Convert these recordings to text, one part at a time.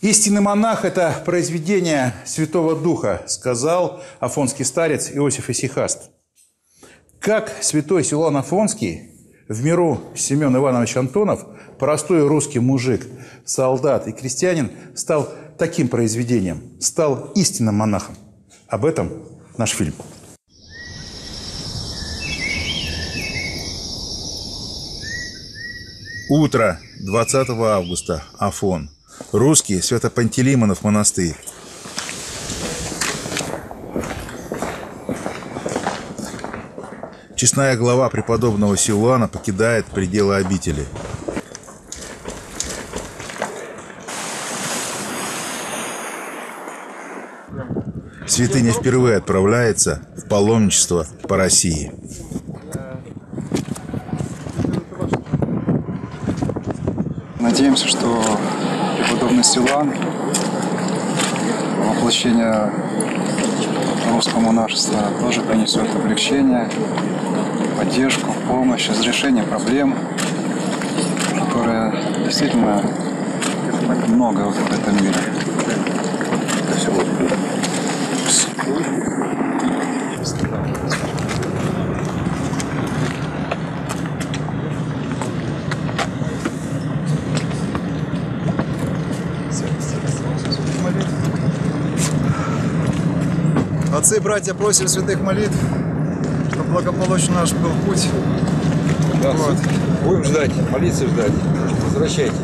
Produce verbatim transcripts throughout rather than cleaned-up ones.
Истинный монах – это произведение Святого Духа, сказал афонский старец Иосиф Исихаст. Как святой Силуан Афонский, в миру Семен Иванович Антонов, простой русский мужик, солдат и крестьянин, стал таким произведением, стал истинным монахом. Об этом наш фильм. Утро двадцатого августа. Афон. Русский Свято-Пантелеймонов монастырь. Честная глава преподобного Силуана покидает пределы обители. Святыня впервые отправляется в паломничество по России. Надеемся, что преподобный Силуан, воплощение русского монашества, тоже принесет облегчение, поддержку, помощь, разрешение проблем, которые действительно много в этом мире. Отцы и братья, просим святых молитв, чтобы благополучно наш был путь. Да, вот. Будем ждать, молиться ждать. Возвращайтесь.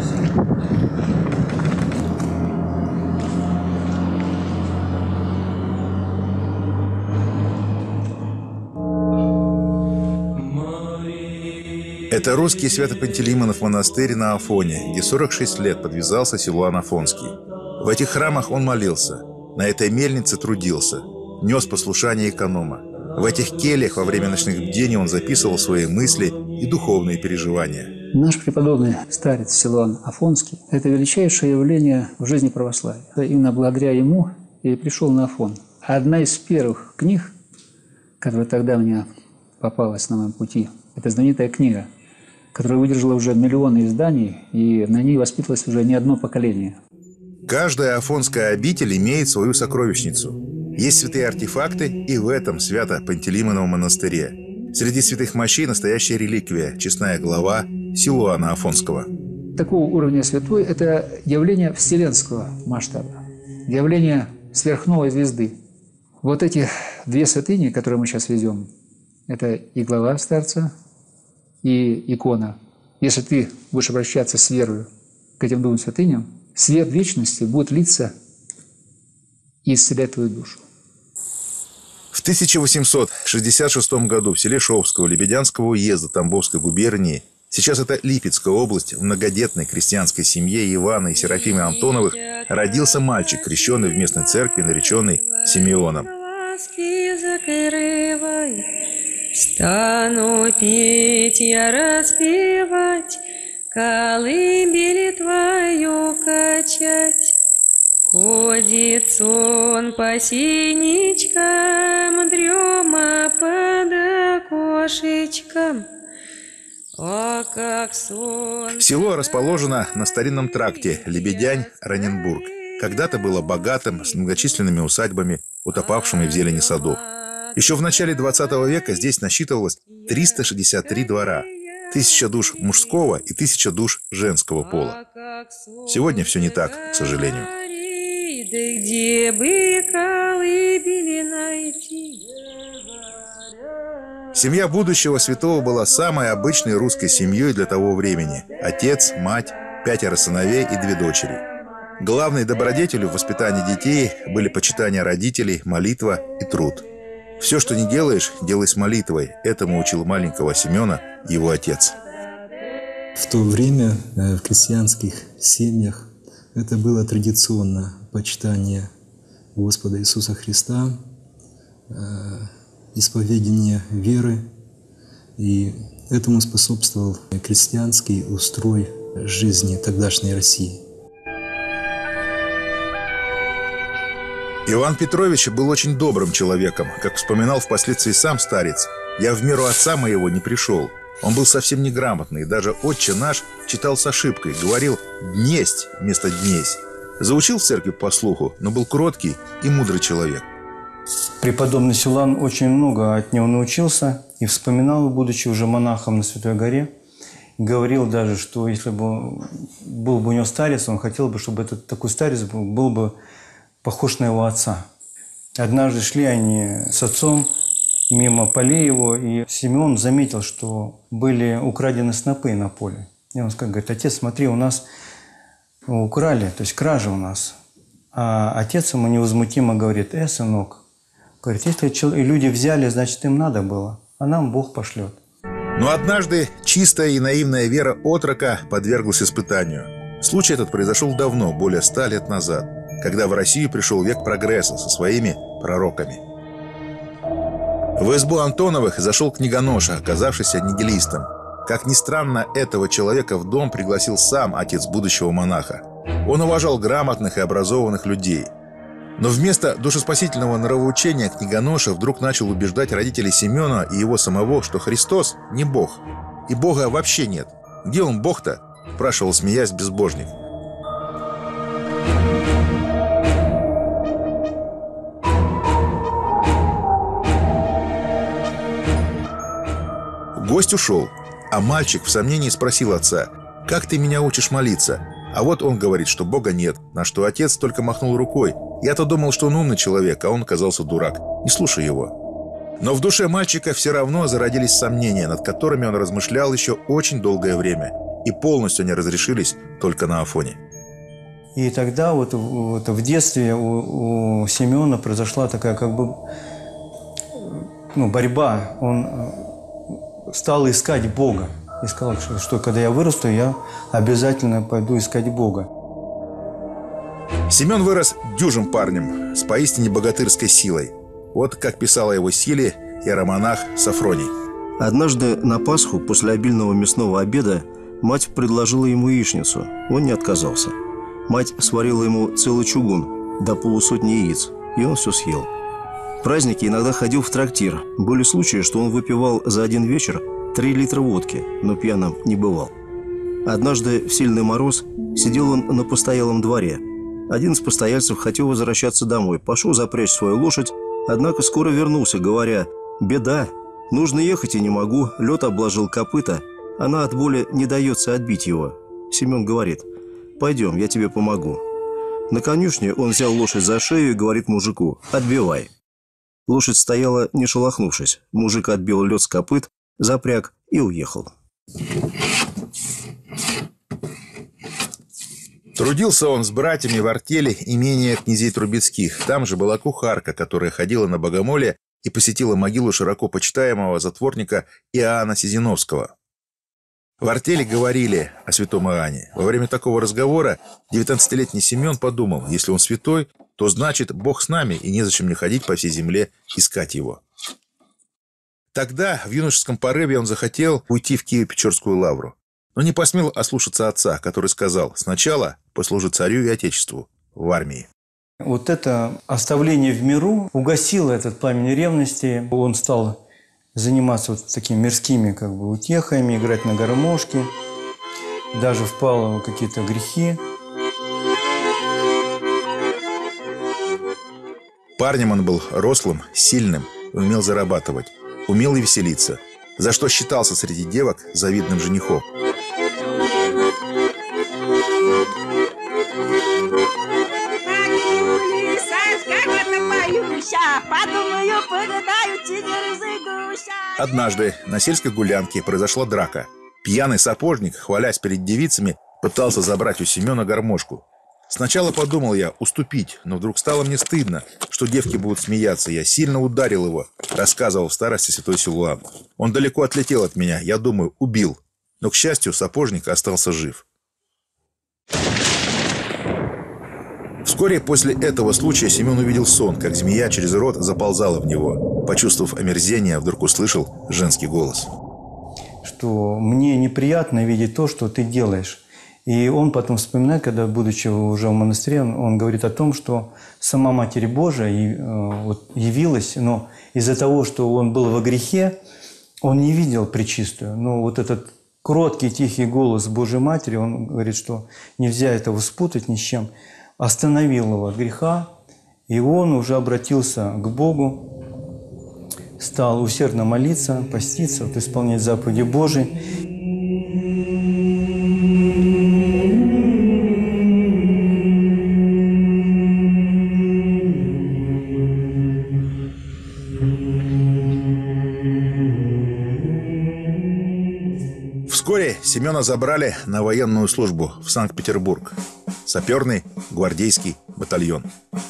Это русский Свято-Пантелеймонов монастырь на Афоне, где сорок шесть лет подвязался Силуан Афонский. В этих храмах он молился, на этой мельнице трудился, нес послушание эконома. В этих кельях во время ночных бдений он записывал свои мысли и духовные переживания. Наш преподобный старец Силуан Афонский – это величайшее явление в жизни православия. Именно благодаря ему я и пришел на Афон. Одна из первых книг, которая тогда мне попалась на моем пути, это знаменитая книга, которая выдержала уже миллионы изданий, и на ней воспитывалось уже не одно поколение. Каждая афонская обитель имеет свою сокровищницу. Есть святые артефакты и в этом Свято-Пантелеймоновом монастыре. Среди святых мощей настоящая реликвия, честная глава Силуана Афонского. Такого уровня святой – это явление вселенского масштаба, явление сверхновой звезды. Вот эти две святыни, которые мы сейчас везем, это и глава старца, и икона. Если ты будешь обращаться с верой к этим двум святыням, свет вечности будет литься и исцелять твою душу. В тысяча восемьсот шестьдесят шестом году в селе Шовского Лебедянского уезда Тамбовской губернии, сейчас это Липецкая область, в многодетной крестьянской семье Ивана и Серафимы Антоновых родился мальчик, крещенный в местной церкви, нареченный Симеоном. Стану петь я, распевать, колыбель твою качать. Ходит сон по синичкам, дрема под окошечком. О, как сон... Село расположено на старинном тракте Лебедянь-Раненбург. Когда-то было богатым, с многочисленными усадьбами, утопавшими в зелени садов. Еще в начале двадцатого века здесь насчитывалось триста шестьдесят три двора, тысяча душ мужского и тысяча душ женского пола. Сегодня все не так, к сожалению. Где бы колыбели найти? Семья будущего святого была самой обычной русской семьей для того времени. Отец, мать, пятеро сыновей и две дочери. Главной добродетелью в воспитании детей были почитание родителей, молитва и труд. Все, что не делаешь, делай с молитвой. Этому учил маленького Семена его отец. В то время в крестьянских семьях это было традиционно почитание Господа Иисуса Христа, исповедание веры, и этому способствовал крестьянский устрой жизни тогдашней России. Иван Петрович был очень добрым человеком. Как вспоминал впоследствии сам старец, «Я в меру отца моего не пришел». Он был совсем неграмотный, даже «Отче наш» читал с ошибкой, говорил «днесть» вместо «днесь». Заучил в церкви по слуху, но был кроткий и мудрый человек. Преподобный Силуан очень много от него научился и вспоминал, будучи уже монахом на Святой горе, говорил даже, что если бы был бы у него старец, он хотел бы, чтобы этот такой старец был, был бы похож на его отца. Однажды шли они с отцом мимо полей его, и Симеон заметил, что были украдены снопы на поле. И он говорит: отец, смотри, у нас украли, то есть кража у нас. А отец ему невозмутимо говорит: э, сынок, говорит, если люди взяли, значит, им надо было, а нам Бог пошлет. Но однажды чистая и наивная вера отрока подверглась испытанию. Случай этот произошел давно, более ста лет назад, когда в Россию пришел век прогресса со своими пророками. В избу Антоновых зашел книгоноша, оказавшийся нигилистом. Как ни странно, этого человека в дом пригласил сам отец будущего монаха. Он уважал грамотных и образованных людей. Но вместо душеспасительного нравоучения книгоноша вдруг начал убеждать родителей Семена и его самого, что Христос не Бог. И Бога вообще нет. «Где он, Бог-то?» – спрашивал, смеясь, безбожник. Гость ушел, а мальчик в сомнении спросил отца: «Как ты меня учишь молиться?» А вот он говорит, что Бога нет, на что отец только махнул рукой. Я-то думал, что он умный человек, а он оказался дурак. Не слушай его. Но в душе мальчика все равно зародились сомнения, над которыми он размышлял еще очень долгое время. И полностью они разрешились только на Афоне. И тогда вот, вот в детстве у, у Симеона произошла такая как бы ну, борьба. Он стал искать Бога. И сказал, что, что когда я вырасту, я обязательно пойду искать Бога. Семен вырос дюжим парнем с поистине богатырской силой. Вот как писал о его силе иеромонах Сафроний. Однажды на Пасху после обильного мясного обеда мать предложила ему яичницу. Он не отказался. Мать сварила ему целый чугун, до полусотни яиц, и он все съел. В праздники иногда ходил в трактир. Были случаи, что он выпивал за один вечер три литра водки, но пьяным не бывал. Однажды в сильный мороз сидел он на постоялом дворе. Один из постояльцев хотел возвращаться домой, пошел запрячь свою лошадь, однако скоро вернулся, говоря: «Беда, нужно ехать и не могу, лед обложил копыта, она от боли не дается отбить его». Семен говорит: «Пойдем, я тебе помогу». На конюшне он взял лошадь за шею и говорит мужику: «Отбивай». Лошадь стояла, не шелохнувшись. Мужик отбил лед с копыт, запряг и уехал. Трудился он с братьями в артели имения князей Трубецких. Там же была кухарка, которая ходила на богомолье и посетила могилу широко почитаемого затворника Иоанна Сизиновского. В артели говорили о святом Иоанне. Во время такого разговора девятнадцатилетний Семен подумал: если он святой, то значит Бог с нами, и незачем мне ходить по всей земле искать его. Тогда в юношеском порыве он захотел уйти в Киево-Печорскую лавру, но не посмел ослушаться отца, который сказал: сначала послужи царю и отечеству в армии. Вот это оставление в миру угасило этот пламень ревности. Он стал заниматься вот такими мирскими как бы утехами, играть на гармошке, даже впал в какие-то грехи. Парнем он был рослым, сильным, умел зарабатывать, умел и веселиться, за что считался среди девок завидным женихом. Однажды на сельской гулянке произошла драка. Пьяный сапожник, хвалясь перед девицами, пытался забрать у Семена гармошку. Сначала подумал я уступить, но вдруг стало мне стыдно, что девки будут смеяться. Я сильно ударил его, рассказывал в старости святой Силуан. Он далеко отлетел от меня, я думаю, убил. Но, к счастью, сапожник остался жив. Вскоре после этого случая Семен увидел сон, как змея через рот заползала в него. Почувствовав омерзение, вдруг услышал женский голос. Что мне неприятно видеть то, что ты делаешь. И он потом вспоминает, когда, будучи уже в монастыре, он, он говорит о том, что сама Матерь Божия и, э, вот, явилась, но из-за того, что он был во грехе, он не видел Пречистую. Но вот этот кроткий, тихий голос Божьей Матери, он говорит, что нельзя этого спутать ни с чем. остановил его от греха, и он уже обратился к Богу, стал усердно молиться, поститься, вот, исполнять заповеди Божии. Вскоре Семена забрали на военную службу в Санкт-Петербург. Саперный гвардейский батальон.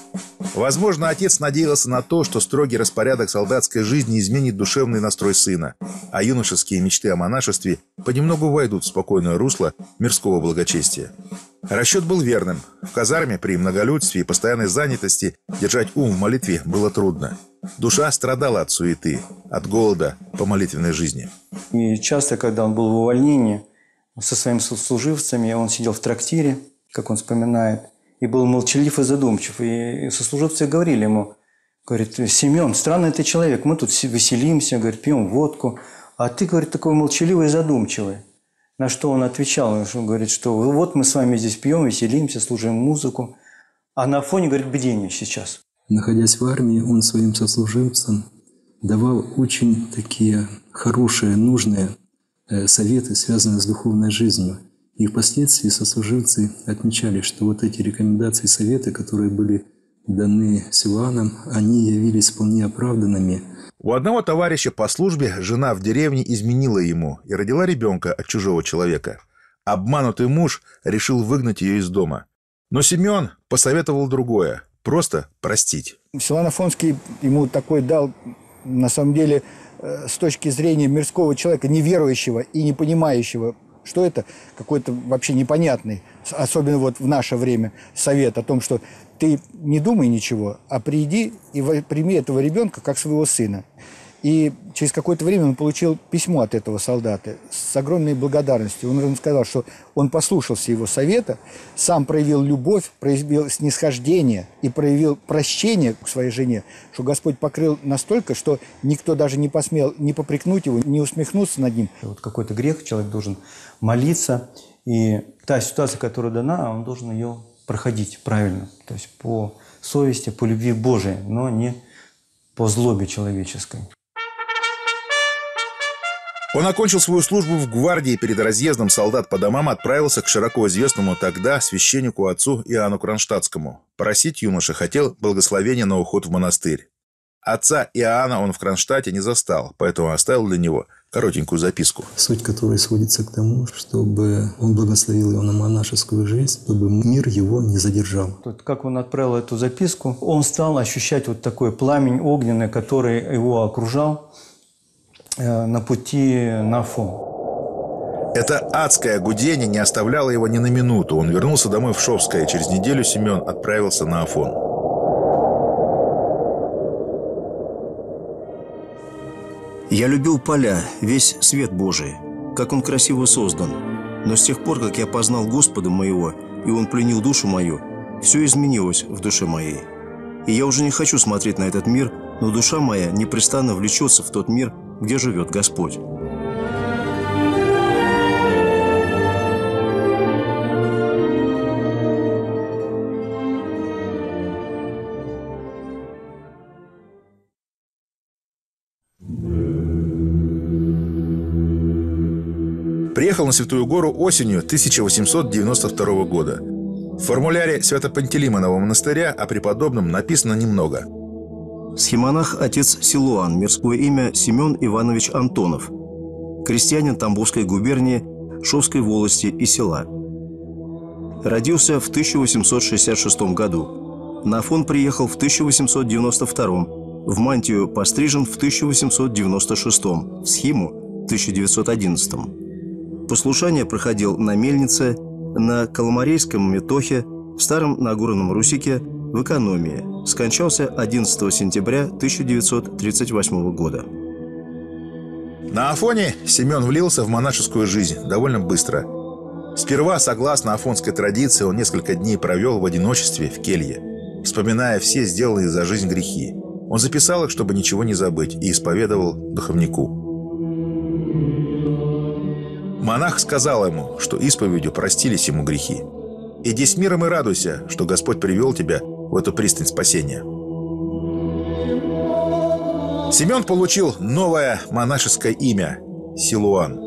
Возможно, отец надеялся на то, что строгий распорядок солдатской жизни изменит душевный настрой сына, а юношеские мечты о монашестве понемногу войдут в спокойное русло мирского благочестия. Расчет был верным. В казарме при многолюдстве и постоянной занятости держать ум в молитве было трудно. Душа страдала от суеты, от голода по молитвенной жизни. И часто, когда он был в увольнении со своими сослуживцами, он сидел в трактире, как он вспоминает, и был молчалив и задумчив. И сослуживцы говорили ему, говорит: Семен, странный ты человек, мы тут веселимся, говорит, пьем водку, а ты, говорит, такой молчаливый и задумчивый. На что он отвечал, он говорит, что вот мы с вами здесь пьем, веселимся, служим музыку, а на фоне, говорит, бдение сейчас. Находясь в армии, он своим сослуживцам давал очень такие хорошие, нужные советы, связанные с духовной жизнью. И впоследствии сослуживцы отмечали, что вот эти рекомендации, советы, которые были даны Силуаном, они явились вполне оправданными. У одного товарища по службе жена в деревне изменила ему и родила ребенка от чужого человека. Обманутый муж решил выгнать ее из дома. Но Семен посоветовал другое – просто простить. Силуан Афонский ему такой дал, на самом деле, с точки зрения мирского человека, неверующего и не понимающего, что это какой-то вообще непонятный, особенно вот в наше время, совет о том, что ты не думай ничего, а приди и прими этого ребенка как своего сына. И через какое-то время он получил письмо от этого солдата с огромной благодарностью. Он сказал, что он послушался его совета, сам проявил любовь, проявил снисхождение и проявил прощение к своей жене, что Господь покрыл настолько, что никто даже не посмел ни попрекнуть его, ни усмехнуться над ним. Вот какой-то грех, человек должен молиться, и та ситуация, которая дана, он должен ее проходить правильно, то есть по совести, по любви Божией, но не по злобе человеческой. Он окончил свою службу в гвардии. Перед разъездом солдат по домам отправился к широко известному тогда священнику отцу Иоанну Кронштадтскому. Просить юноша хотел благословения на уход в монастырь. Отца Иоанна он в Кронштадте не застал, поэтому оставил для него коротенькую записку. Суть которой сводится к тому, чтобы он благословил его на монашескую жизнь, чтобы мир его не задержал. Тут, как он отправил эту записку, он стал ощущать вот такой пламень огненный, который его окружал на пути на Афон. Это адское гудение не оставляло его ни на минуту. Он вернулся домой в Шовское. Через неделю Семен отправился на Афон. «Я любил поля, весь свет Божий, как он красиво создан. Но с тех пор, как я познал Господа моего, и он пленил душу мою, все изменилось в душе моей. И я уже не хочу смотреть на этот мир, но душа моя непрестанно влечется в тот мир, где живет Господь». Приехал на Святую Гору осенью тысяча восемьсот девяносто второго года. В формуляре Свято-Пантелеймонова монастыря о преподобном написано немного. Схимонах отец Силуан, мирское имя Семен Иванович Антонов, крестьянин Тамбовской губернии, Шовской волости и села. Родился в тысяча восемьсот шестьдесят шестом году. На Афон приехал в тысяча восемьсот девяносто втором, в мантию пострижен в тысяча восемьсот девяносто шестом, в схиму в тысяча девятьсот одиннадцатом. Послушание проходил на мельнице, на Коломарейском метохе, в Старом Нагорном Русике, в экономии. Скончался одиннадцатого сентября тысяча девятьсот тридцать восьмого года. На Афоне Семен влился в монашескую жизнь довольно быстро. Сперва, согласно афонской традиции, он несколько дней провел в одиночестве в келье, вспоминая все сделанные за жизнь грехи. Он записал их, чтобы ничего не забыть, и исповедовал духовнику. Монах сказал ему, что исповедью простились ему грехи. Иди с миром и радуйся, что Господь привел тебя в эту пристань спасения. Симеон получил новое монашеское имя – Силуан.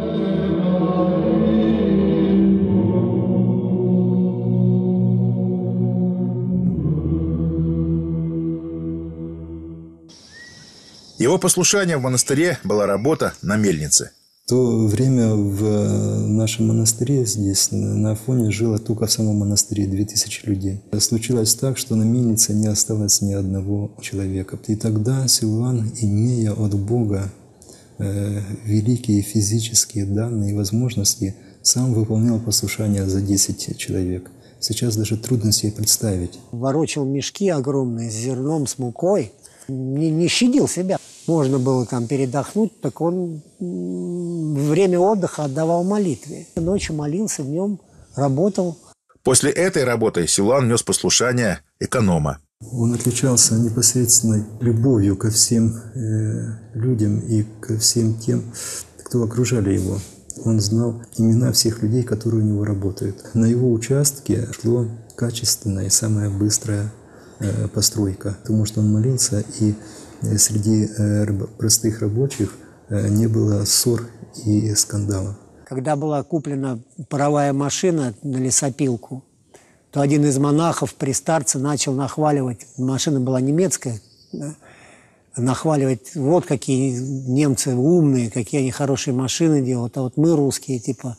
Его послушание в монастыре была работа на мельнице. В то время в нашем монастыре здесь, на Афоне, жило только в самом монастыре две тысячи людей. Случилось так, что на мельнице не осталось ни одного человека. И тогда Силуан, имея от Бога э, великие физические данные и возможности, сам выполнял послушание за десять человек. Сейчас даже трудно себе представить. Ворочал мешки огромные с зерном, с мукой. Не, не щадил себя. Можно было там передохнуть, так он время отдыха отдавал молитве. Ночью молился, днем работал. После этой работы Силуан нес послушание эконома. Он отличался непосредственной любовью ко всем э, людям и ко всем тем, кто окружали его. Он знал имена всех людей, которые у него работают. На его участке шло качественная и самая быстрая э, постройка, потому что он молился, и среди э, простых рабочих э, не было ссор и скандалов. Когда была куплена паровая машина на лесопилку, то один из монахов при старце начал нахваливать, машина была немецкая, да, нахваливать, вот какие немцы умные, какие они хорошие машины делают, а вот мы русские, типа,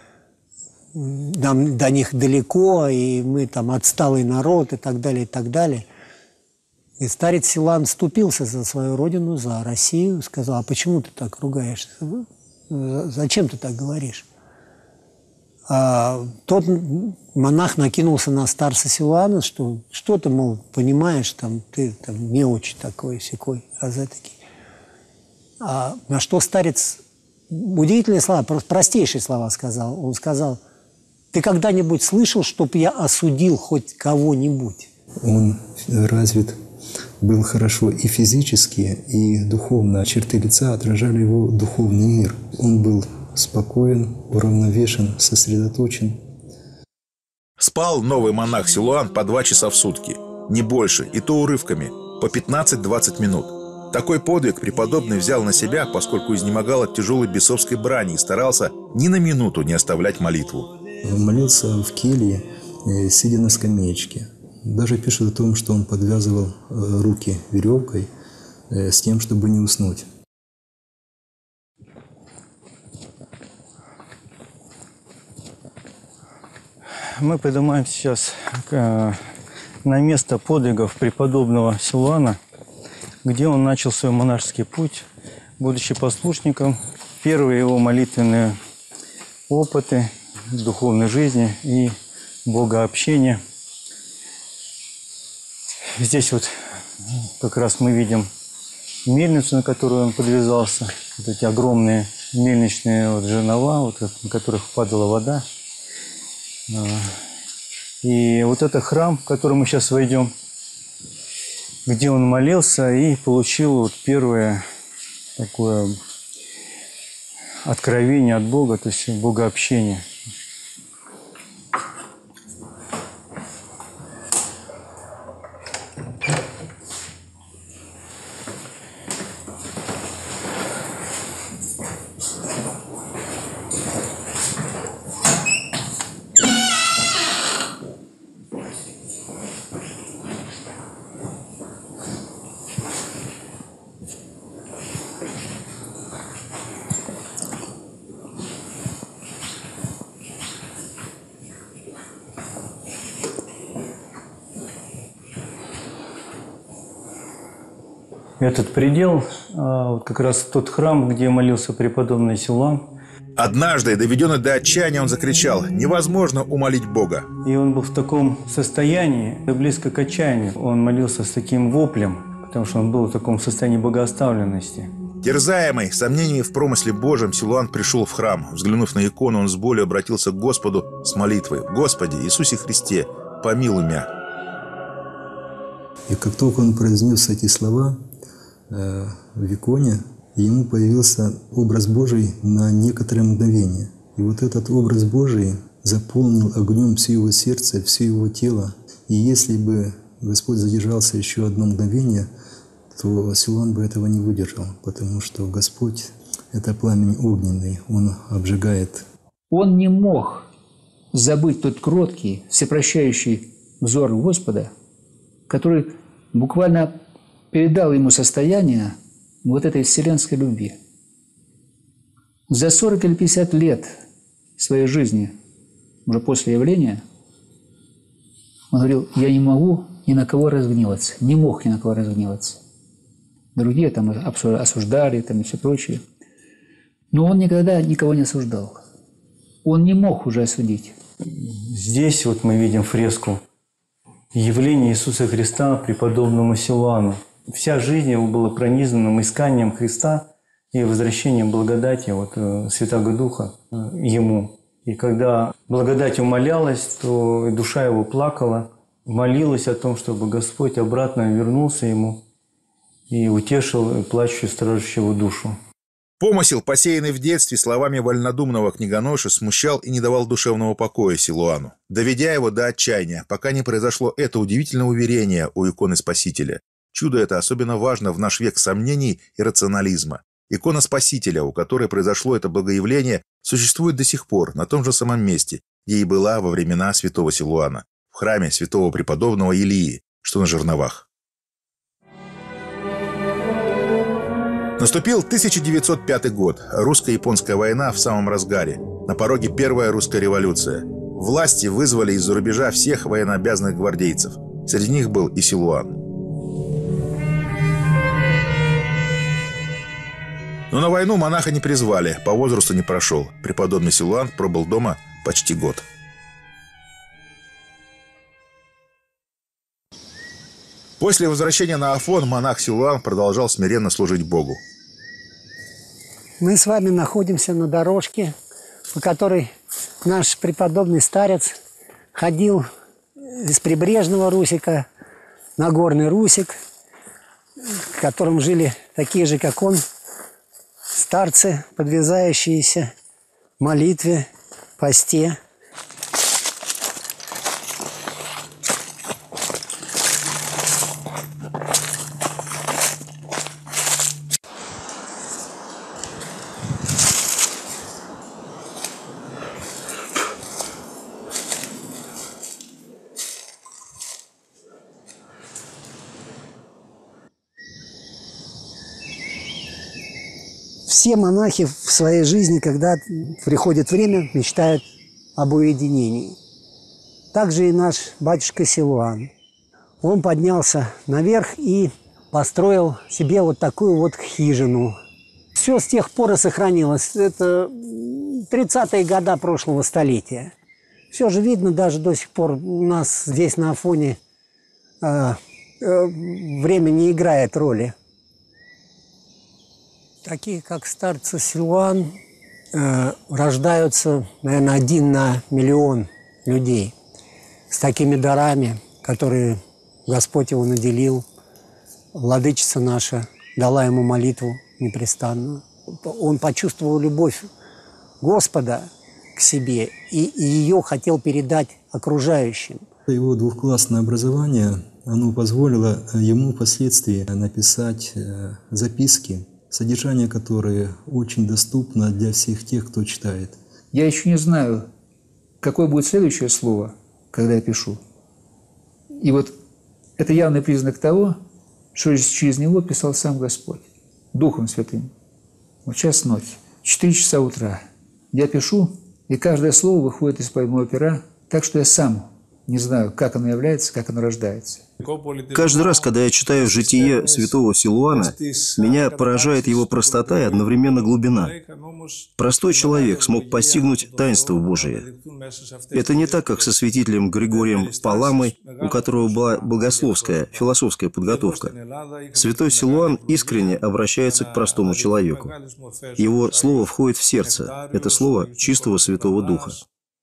нам до них далеко, и мы там отсталый народ, и так далее, и так далее. И старец Силуан вступился за свою родину, за Россию, сказал: а почему ты так ругаешься? Зачем ты так говоришь? А тот монах накинулся на старца Силуана, что что ты, мол, понимаешь, там, ты там, неуч такой-сякой, азетский. А на что старец удивительные слова, простейшие слова сказал. Он сказал: ты когда-нибудь слышал, чтоб я осудил хоть кого-нибудь? Он развит был хорошо и физически, и духовно. Черты лица отражали его духовный мир. Он был спокоен, уравновешен, сосредоточен. Спал новый монах Силуан по два часа в сутки, не больше, и то урывками, по пятнадцать-двадцать минут. Такой подвиг преподобный взял на себя, поскольку изнемогал от тяжелой бесовской брани и старался ни на минуту не оставлять молитву. Он молился в келье, сидя на скамеечке. Даже пишут о том, что он подвязывал руки веревкой с тем, чтобы не уснуть. Мы поднимаем сейчас на место подвигов преподобного Силуана, где он начал свой монашеский путь, будучи послушником. Первые его молитвенные опыты духовной жизни и богообщения. Здесь вот как раз мы видим мельницу, на которую он подвязался. Вот эти огромные мельничные вот жернова, вот, на которых падала вода. И вот это храм, в который мы сейчас войдем, где он молился и получил вот первое такое откровение от Бога, то есть богообщение. Этот предел, вот как раз тот храм, где молился преподобный Силуан. Однажды, доведенный до отчаяния, он закричал: невозможно умолить Бога. И он был в таком состоянии, близко к отчаянию. Он молился с таким воплем, потому что он был в таком состоянии богооставленности. Терзаемый сомнениями в промысле Божьем, Силуан пришел в храм. Взглянув на икону, он с болью обратился к Господу с молитвой: «Господи, Иисусе Христе, помилуй меня». И как только он произнес эти слова э, в иконе, ему появился образ Божий на некоторое мгновение. И вот этот образ Божий заполнил огнем все его сердце, все его тело. И если бы Господь задержался еще одно мгновение, то Силуан бы этого не выдержал, потому что Господь – это пламень огненный, Он обжигает. Он не мог забыть тот кроткий, всепрощающий взор Господа, который буквально передал ему состояние вот этой вселенской любви. За сорок или пятьдесят лет своей жизни, уже после явления, он говорил: я не могу ни на кого разгневаться, не мог ни на кого разгневаться. Другие там осуждали там, и все прочее. Но он никогда никого не осуждал. Он не мог уже осудить. Здесь вот мы видим фреску явления Иисуса Христа преподобному Силуану. Вся жизнь его была пронизана исканием Христа и возвращением благодати вот, Святаго Духа ему. И когда благодать умолялась, то душа его плакала, молилась о том, чтобы Господь обратно вернулся ему и утешил плачущую, страждущую душу. Помысел, посеянный в детстве словами вольнодумного книгоноши, смущал и не давал душевного покоя Силуану, доведя его до отчаяния, пока не произошло это удивительное уверение у иконы Спасителя. Чудо это особенно важно в наш век сомнений и рационализма. Икона Спасителя, у которой произошло это богоявление, существует до сих пор на том же самом месте, где и была во времена святого Силуана, в храме святого преподобного Илии, что на Жерновах. Наступил тысяча девятьсот пятый год. Русско-японская война в самом разгаре. На пороге первая русская революция. Власти вызвали из-за рубежа всех военнообязанных гвардейцев. Среди них был и Силуан. Но на войну монаха не призвали, по возрасту не прошел. Преподобный Силуан пробыл дома почти год. После возвращения на Афон монах Силуан продолжал смиренно служить Богу. Мы с вами находимся на дорожке, по которой наш преподобный старец ходил из прибрежного Русика на горный Русик, в котором жили такие же, как он, старцы, подвязающиеся в молитве, посте. Все монахи в своей жизни, когда приходит время, мечтают об уединении. Также и наш батюшка Силуан. Он поднялся наверх и построил себе вот такую вот хижину. Все с тех пор и сохранилось. Это тридцатые годы прошлого столетия. Все же видно, даже до сих пор у нас здесь на Афоне э, э, время не играет роли. Такие, как старцы Силуан, э, рождаются, наверное, один на миллион людей с такими дарами, которые Господь его наделил. Владычица наша дала ему молитву непрестанную. Он почувствовал любовь Господа к себе и, и ее хотел передать окружающим. Его двухклассное образование, оно позволило ему впоследствии написать записки, содержание которые очень доступно для всех тех, кто читает. Я еще не знаю, какое будет следующее слово, когда я пишу. И вот это явный признак того, что через него писал сам Господь, Духом Святым. Вот час ночь, четыре часа утра. Я пишу, и каждое слово выходит из-под моего пера, так что я сам не знаю, как оно является, как оно рождается. Каждый раз, когда я читаю житие святого Силуана, меня поражает его простота и одновременно глубина. Простой человек смог постигнуть таинство Божие. Это не так, как со святителем Григорием Паламой, у которого была богословская, философская подготовка. Святой Силуан искренне обращается к простому человеку. Его слово входит в сердце. Это слово чистого Святого Духа.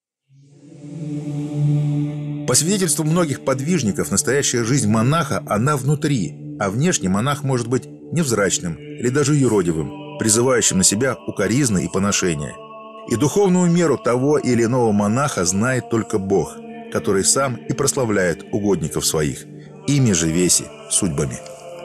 По свидетельству многих подвижников, настоящая жизнь монаха, она внутри, а внешне монах может быть невзрачным или даже юродивым, призывающим на себя укоризны и поношения. И духовную меру того или иного монаха знает только Бог, который сам и прославляет угодников своих, ими же веси судьбами.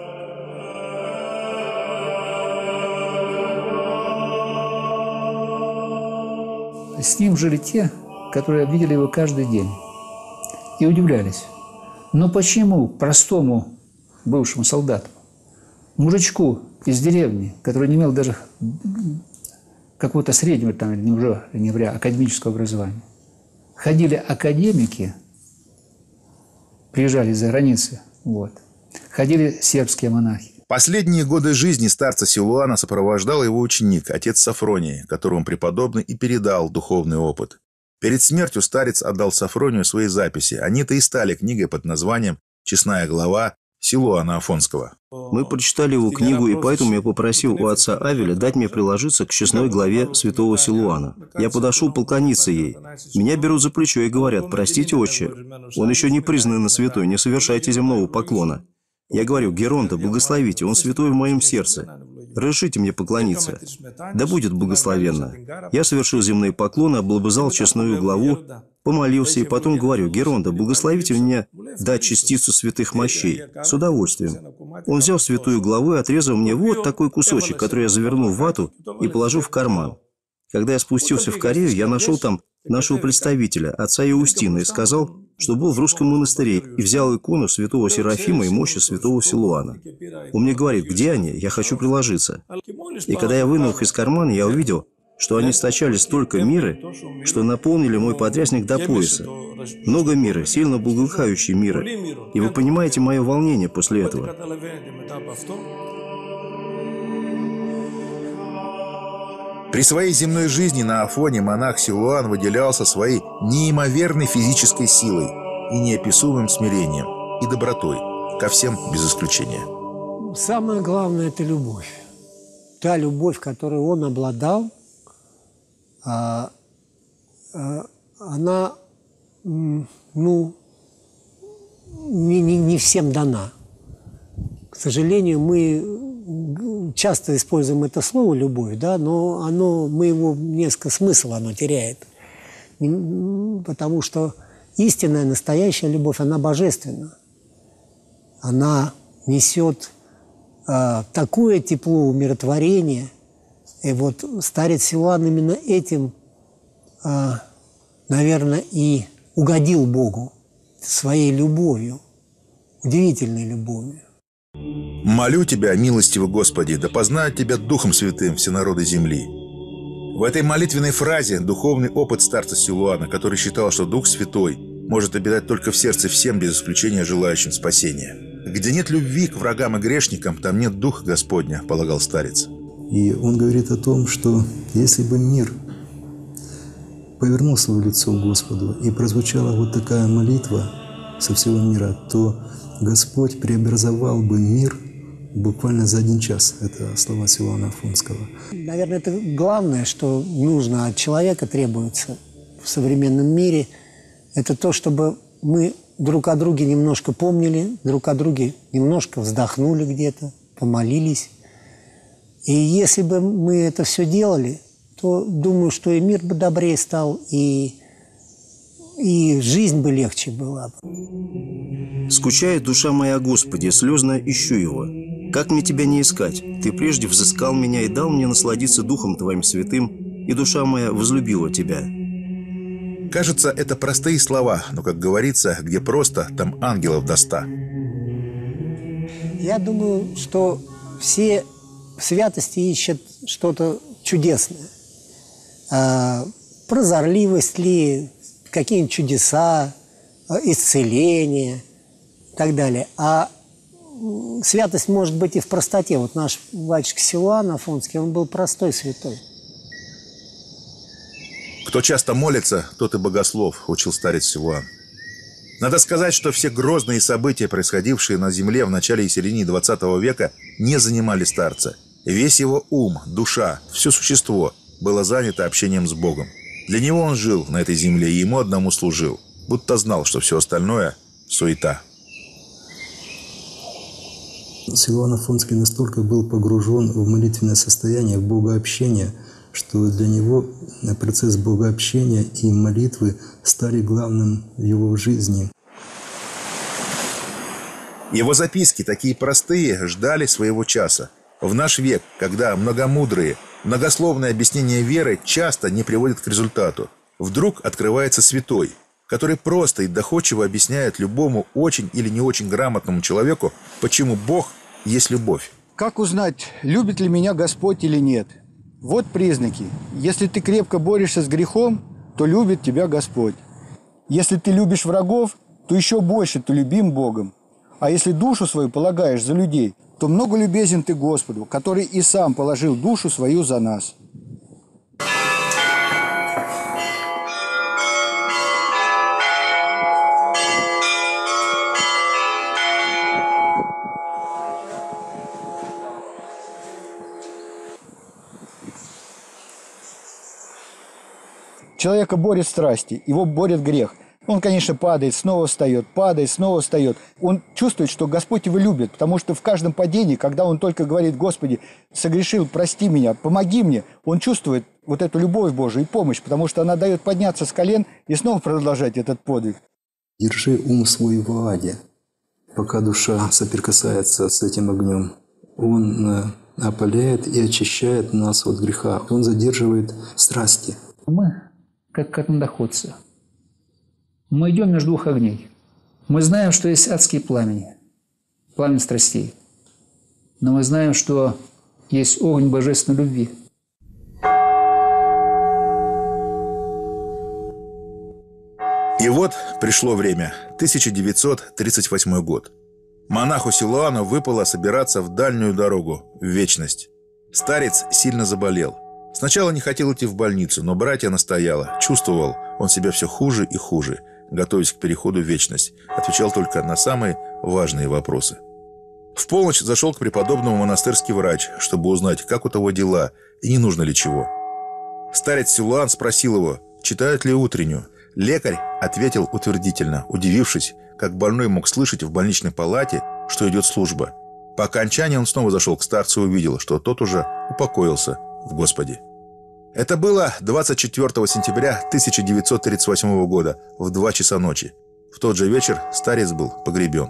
С ним жили те, которые видели его каждый день и удивлялись. Но почему простому бывшему солдату, мужичку из деревни, который не имел даже какого-то среднего, там, не уже не говоря, академического образования, ходили академики, приезжали из-за границы, вот, ходили сербские монахи. Последние годы жизни старца Силуана сопровождал его ученик, отец Сафроний, которому преподобный и передал духовный опыт. Перед смертью старец отдал Сафронию свои записи. Они-то и стали книгой под названием «Честная глава» Силуана Афонского. Мы прочитали его книгу, и поэтому я попросил у отца Авеля дать мне приложиться к честной главе святого Силуана. Я подошел полклониться ей. Меня берут за плечо и говорят: «Простите, отче, он еще не признан на святой, не совершайте земного поклона». Я говорю: «Геронда, благословите, он святой в моем сердце. Разрешите мне поклониться». Да будет благословенно. Я совершил земные поклоны, облобызал честную главу, помолился и потом говорю: «Геронда, благословите меня дать частицу святых мощей». С удовольствием. Он взял святую главу и отрезал мне вот такой кусочек, который я завернул в вату и положил в карман. Когда я спустился в Корею, я нашел там нашего представителя, отца Иустина, и сказал, что был в русском монастыре, и взял икону святого Серафима и мощи святого Силуана. Он мне говорит: «Где они? Я хочу приложиться». И когда я вынул их из кармана, я увидел, что они источали столько миры, что наполнили мой подрясник до пояса. Много мира, сильно благоухающей мира. И вы понимаете мое волнение после этого. При своей земной жизни на Афоне монах Силуан выделялся своей неимоверной физической силой и неописуемым смирением и добротой ко всем без исключения. Самое главное – это любовь. Та любовь, которой он обладал, а, а, она, ну, не, не, не всем дана. К сожалению, мы часто используем это слово «любовь», да, но оно, мы его несколько смысл оно теряет. Потому что истинная, настоящая любовь, она божественна. Она несет а, такое тепло, умиротворение. И вот старец Силуан именно этим, а, наверное, и угодил Богу своей любовью, удивительной любовью. «Молю Тебя, милостивый Господи, да познают Тебя Духом Святым все народы земли». В этой молитвенной фразе духовный опыт старца Силуана, который считал, что Дух Святой может обитать только в сердце всем, без исключения желающим спасения. «Где нет любви к врагам и грешникам, там нет Духа Господня», – полагал старец. И он говорит о том, что если бы мир повернул свое лицо к Господу и прозвучала вот такая молитва со всего мира, то Господь преобразовал бы мир буквально за один час. Это слова Силуана Афонского. Наверное, это главное, что нужно от человека, требуется в современном мире. Это то, чтобы мы друг о друге немножко помнили, друг о друге немножко вздохнули где-то, помолились. И если бы мы это все делали, то думаю, что и мир бы добрее стал, и, и жизнь бы легче была. «Скучает душа моя, Господи, слезно ищу его. Как мне Тебя не искать? Ты прежде взыскал меня и дал мне насладиться Духом Твоим святым, и душа моя возлюбила Тебя». Кажется, это простые слова, но, как говорится, где просто, там ангелов до ста. Я думаю, что все в святости ищут что-то чудесное. А, прозорливость ли, какие-нибудь чудеса, исцеление и так далее. А святость может быть и в простоте. Вот наш батюшка Силуан Афонский, он был простой святой. «Кто часто молится, тот и богослов», – учил старец Силуан. Надо сказать, что все грозные события, происходившие на земле в начале и середине двадцатого века, не занимали старца. Весь его ум, душа, все существо было занято общением с Богом. Для него он жил на этой земле и ему одному служил, будто знал, что все остальное – суета. Силуан Афонский настолько был погружен в молитвенное состояние, в богообщение, что для него процесс богообщения и молитвы стали главным в его жизни. Его записки, такие простые, ждали своего часа. В наш век, когда многомудрые, многословные объяснения веры часто не приводят к результату, вдруг открывается святой, который просто и доходчиво объясняет любому очень или не очень грамотному человеку, почему Бог есть любовь. Как узнать, любит ли меня Господь или нет? Вот признаки. Если ты крепко борешься с грехом, то любит тебя Господь. Если ты любишь врагов, то еще больше ты любим Богом. А если душу свою полагаешь за людей, то много любезен ты Господу, который и сам положил душу свою за нас. Человека борет страсти, его борет грех. Он, конечно, падает, снова встает, падает, снова встает. Он чувствует, что Господь его любит, потому что в каждом падении, когда он только говорит: «Господи, согрешил, прости меня, помоги мне», он чувствует вот эту любовь Божию и помощь, потому что она дает подняться с колен и снова продолжать этот подвиг. Держи ум свой в аде, пока душа соприкасается с этим огнем. Он опаляет и очищает нас от греха. Он задерживает страсти. Мы, как канатоходцы, мы идем между двух огней. Мы знаем, что есть адские пламени, пламя страстей. Но мы знаем, что есть огонь божественной любви. И вот пришло время, тысяча девятьсот тридцать восьмой год. Монаху Силуану выпало собираться в дальнюю дорогу, в вечность. Старец сильно заболел. Сначала не хотел идти в больницу, но братья настояла. Чувствовал он себя все хуже и хуже, готовясь к переходу в вечность. Отвечал только на самые важные вопросы. В полночь зашел к преподобному монастырский врач, чтобы узнать, как у того дела и не нужно ли чего. Старец Силуан спросил его, читает ли утреннюю. Лекарь ответил утвердительно, удивившись, как больной мог слышать в больничной палате, что идет служба. По окончании он снова зашел к старцу и увидел, что тот уже упокоился в Господе. Это было двадцать четвёртого сентября тысяча девятьсот тридцать восьмого года в два часа ночи. В тот же вечер старец был погребен.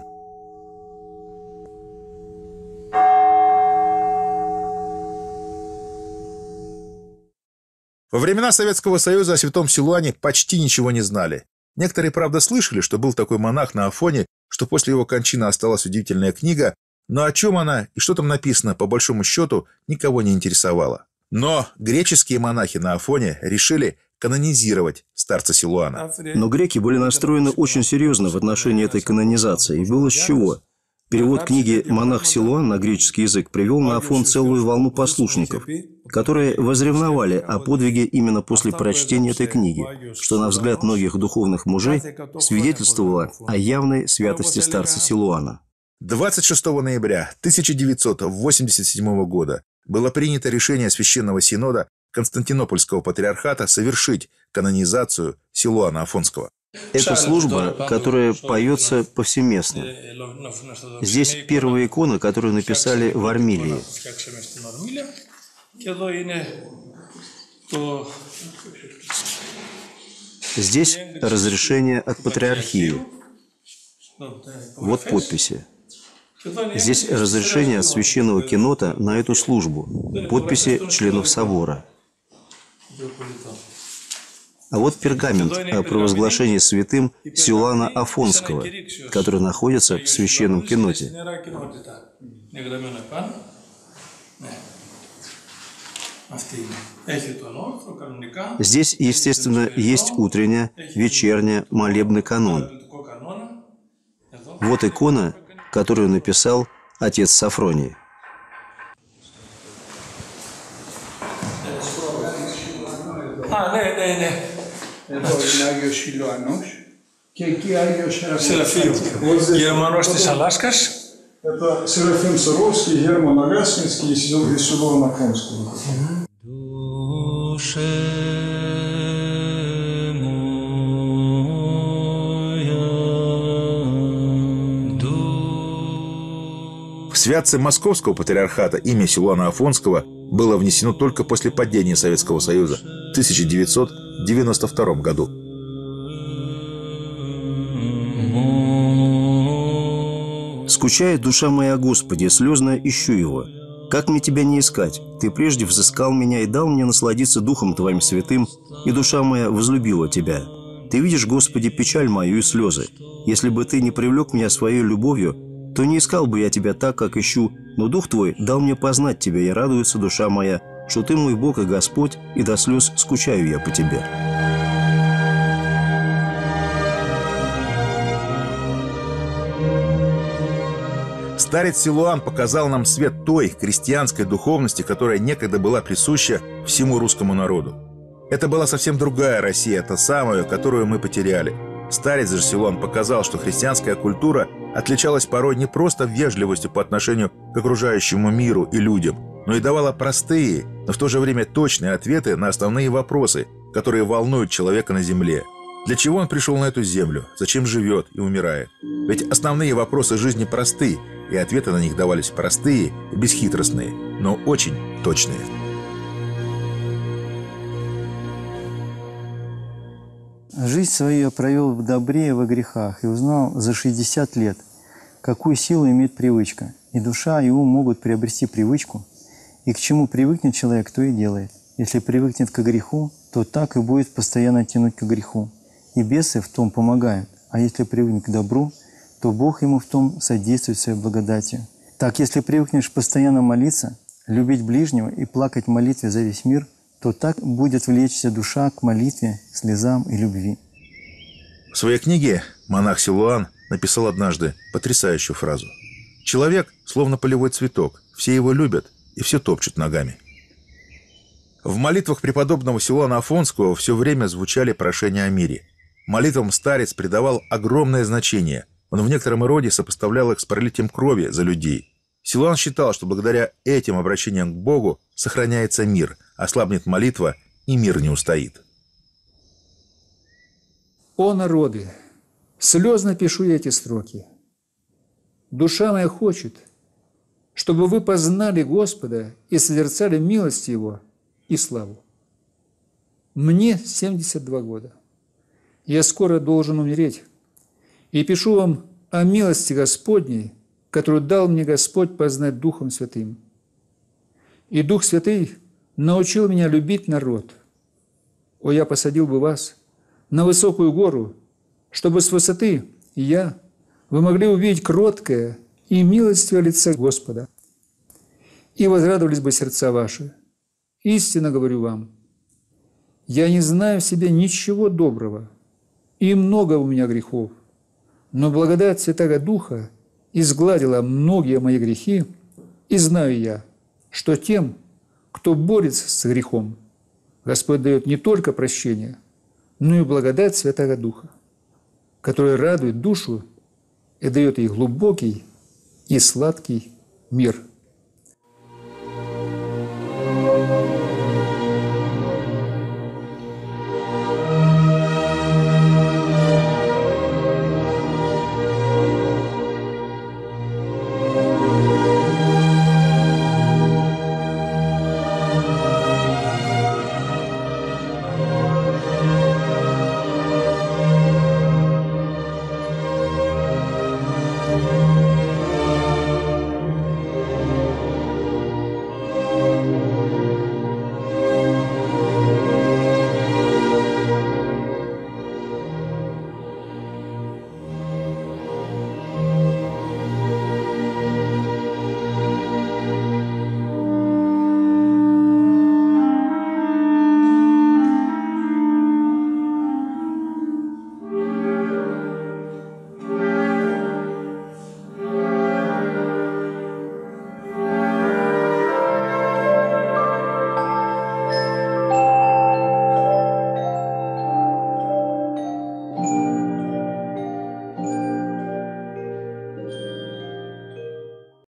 Во времена Советского Союза о святом Силуане почти ничего не знали. Некоторые, правда, слышали, что был такой монах на Афоне, что после его кончины осталась удивительная книга, но о чем она и что там написано, по большому счету, никого не интересовало. Но греческие монахи на Афоне решили канонизировать старца Силуана. Но греки были настроены очень серьезно в отношении этой канонизации. И было с чего. Перевод книги «Монах Силуан» на греческий язык привел на Афон целую волну послушников, которые возревновали о подвиге именно после прочтения этой книги, что, на взгляд многих духовных мужей, свидетельствовало о явной святости старца Силуана. двадцать шестого ноября тысяча девятьсот восемьдесят седьмого года было принято решение Священного Синода Константинопольского патриархата совершить канонизацию Силуана Афонского. Это служба, которая поется повсеместно. Здесь первая икона, которую написали в Армилии. Здесь разрешение от патриархии. Вот подписи. Здесь разрешение от священного кенота на эту службу. Подписи членов собора. А вот пергамент о провозглашении святым Силуана Афонского, который находится в священном кеноте. Здесь, естественно, есть утренняя, вечерняя, молебный канон. Вот икона, которую написал отец Сафроний. Γερμανός της Αλάσκας. Это Серафим Саровский, Герман Аляскинский и Силуан Афонский. В святце Московского патриархата имя Силуана Афонского было внесено только после падения Советского Союза в тысяча девятьсот девяносто втором году. «Скучает душа моя, Господи, слезно ищу его. Как мне Тебя не искать? Ты прежде взыскал меня и дал мне насладиться Духом Твоим святым, и душа моя возлюбила Тебя. Ты видишь, Господи, печаль мою и слезы. Если бы Ты не привлек меня своей любовью, то не искал бы я Тебя так, как ищу, но Дух Твой дал мне познать Тебя, и радуется душа моя, что Ты мой Бог и Господь, и до слез скучаю я по Тебе». Старец Силуан показал нам свет той крестьянской духовности, которая некогда была присуща всему русскому народу. Это была совсем другая Россия, та самая, которую мы потеряли. Старец же Силуан показал, что христианская культура отличалась порой не просто вежливостью по отношению к окружающему миру и людям, но и давала простые, но в то же время точные ответы на основные вопросы, которые волнуют человека на земле. Для чего он пришел на эту землю? Зачем живет и умирает? Ведь основные вопросы жизни просты, и ответы на них давались простые и бесхитростные, но очень точные. Жизнь свою я провел в добре и во грехах, и узнал за шестьдесят лет, какую силу имеет привычка. И душа, и ум могут приобрести привычку, и к чему привыкнет человек, то и делает. Если привыкнет к греху, то так и будет постоянно тянуть к греху. И бесы в том помогают, а если привыкнет к добру, то Бог ему в том содействует своей благодатью. Так, если привыкнешь постоянно молиться, любить ближнего и плакать в молитве за весь мир, то так будет влечься душа к молитве, слезам и любви. В своей книге монах Силуан написал однажды потрясающую фразу: «Человек словно полевой цветок, все его любят и все топчут ногами». В молитвах преподобного Силуана Афонского все время звучали прошения о мире. Молитвам старец придавал огромное значение. Он в некотором роде сопоставлял их с пролитием крови за людей. Силуан считал, что благодаря этим обращениям к Богу сохраняется мир, ослабнет молитва, и мир не устоит. «О народы! Слезно пишу я эти строки. Душа моя хочет, чтобы вы познали Господа и созерцали милость Его и славу. Мне семьдесят два года. Я скоро должен умереть. И пишу вам о милости Господней, которую дал мне Господь познать Духом Святым. И Дух Святый научил меня любить народ. О, я посадил бы вас на высокую гору, чтобы с высоты и я, вы могли увидеть кроткое и милостивое лицо Господа, и возрадовались бы сердца ваши. Истинно говорю вам, я не знаю в себе ничего доброго, и много у меня грехов, но благодать Святаго Духа изгладила многие мои грехи, и знаю я, что тем, кто борется с грехом, Господь дает не только прощение, но и благодать Святаго Духа, которая радует душу и дает ей глубокий и сладкий мир.